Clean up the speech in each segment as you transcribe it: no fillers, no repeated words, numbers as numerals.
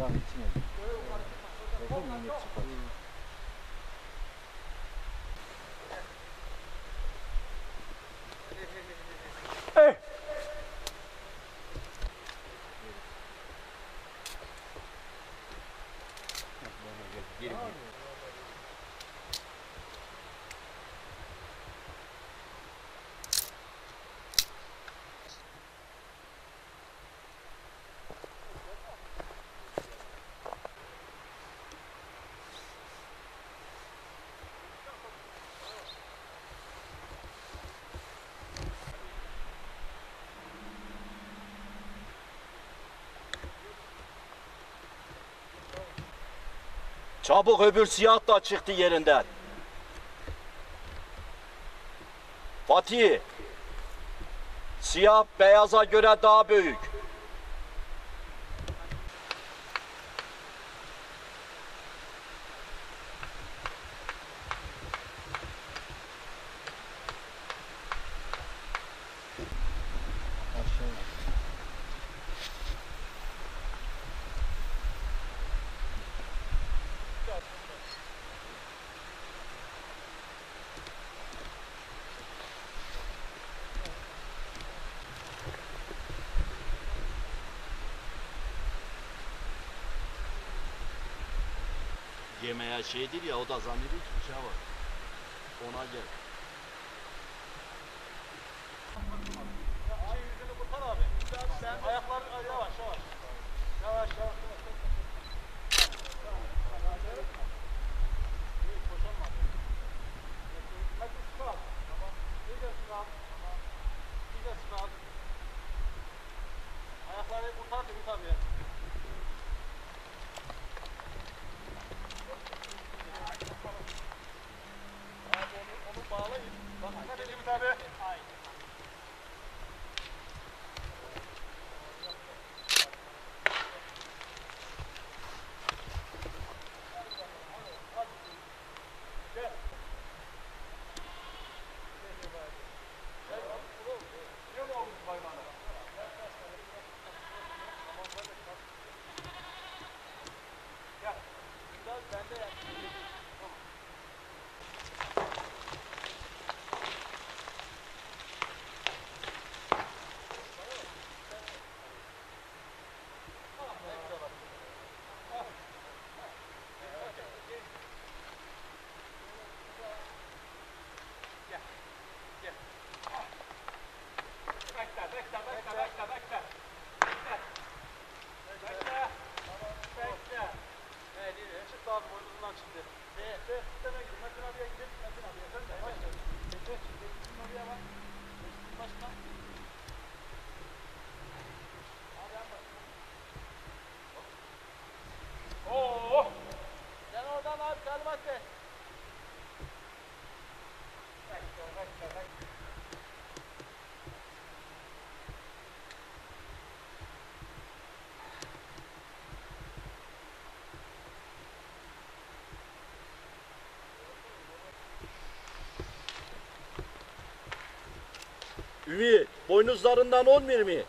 Buranın içine. Millet çıkar. Çabuk öbür siyah da çıktı yerinden. Fatih, siyah beyaza göre daha büyük. Yemeğe şeydir ya, o da zannediyor ki bir şey var. Ona gel. Yüzünü kurtar abi. Sen ayaklarını yavaş yavaş. Yavaş yavaş. Ayakları kurtar Ümit abi. Onu bağlayın. Bak Ümit abi. Ümit, boynuzlarından olmuyor mu?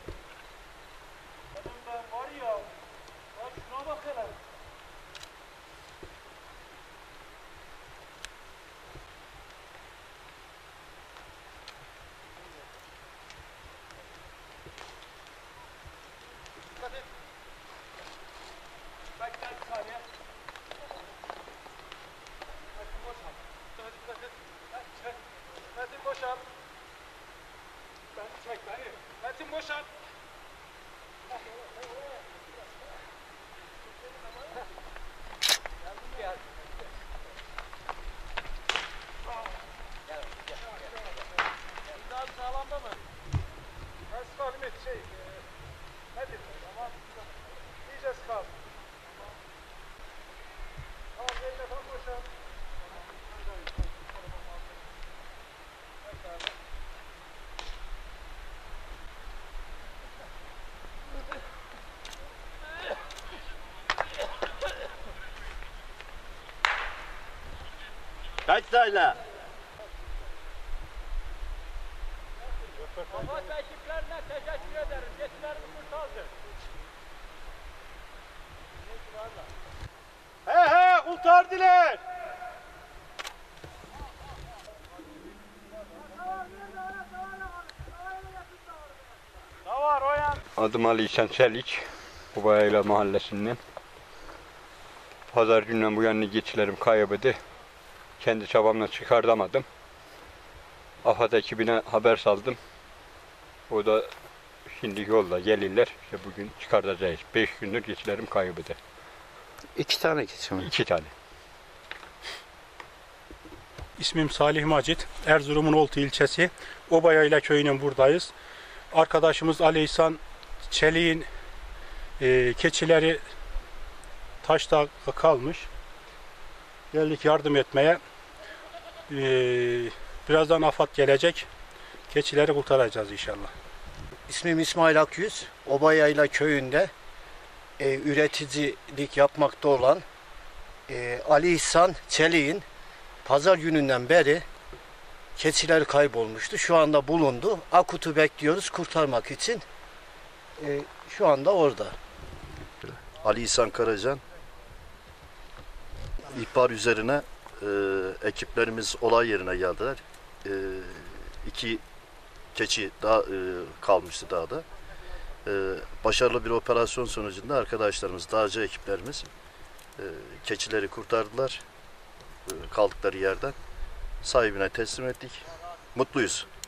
Var ya. Bak şuna bak hele. Dikkat et. Bekle bir saniye. Metin boşal. Dikkat et. Metin boşal. Beni çek beni. Metin boşal. Gel. Daha sağlamda mı? Ben sıkalım et Metin. Tamam. İyice sıkalım. Tamam eline tam boşal. Kaç tane? Kapat ekiplerine teşekkür ederim. Geçlerimi kurtardı. Adım Ali İhsan Çelik, Obayayla mahallesinden. Pazar günden bu yana geçilerim kayboldu. Kendi çabamla çıkartamadım. AFAD ekibine haber saldım. O da şimdi yolda gelirler. İşte bugün çıkartacağız. 5 gündür geçilerim kayboldu. 2 tane keçi mi? 2 tane. İsmim Salih Macit. Erzurum'un Oltu ilçesi Obayayla köyünün buradayız. Arkadaşımız Ali İhsan Çelik'in keçileri taşta kalmış. Geldik yardım etmeye. Birazdan AFAD gelecek. Keçileri kurtaracağız inşallah. İsmim İsmail Akyüz. Obayayla köyünde üreticilik yapmakta olan Ali İhsan Çelik'in pazar gününden beri keçiler kaybolmuştu. Şu anda bulundu. Akut'u bekliyoruz kurtarmak için. Şu anda orada. Ali İhsan Karacan. İhbar üzerine ekiplerimiz olay yerine geldiler. 2 keçi daha kalmıştı dağda. Başarılı bir operasyon sonucunda arkadaşlarımız, dağcı ekiplerimiz keçileri kurtardılar. Kaldıkları yerden sahibine teslim ettik. Mutluyuz.